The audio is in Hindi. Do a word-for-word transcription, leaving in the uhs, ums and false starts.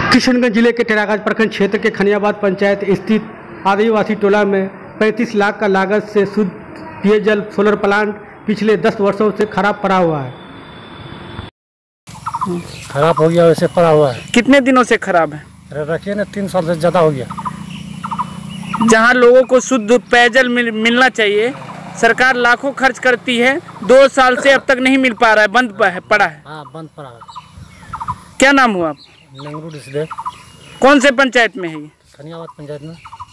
किशनगंज जिले के टेरागंज प्रखंड क्षेत्र के खनियाबाद पंचायत स्थित आदिवासी टोला में पैंतीस लाख का लागत से शुद्ध पेयजल सोलर प्लांट पिछले दस वर्षों से खराब पड़ा हुआ है। खराब हो गया, वैसे पड़ा हुआ है। कितने दिनों से खराब है? रखिए ना, तीन साल से ज़्यादा हो गया। जहां लोगों को शुद्ध पेयजल मिल, मिलना चाहिए, सरकार लाखों खर्च करती है, दो साल से अब तक नहीं मिल पा रहा है, बंद पड़ा है। हाँ, बंद पड़ा है। क्या नाम हुआ आप? नंगरू डिस्ट्रिक्ट। कौन से पंचायत में है ये? खनियाबाद पंचायत में।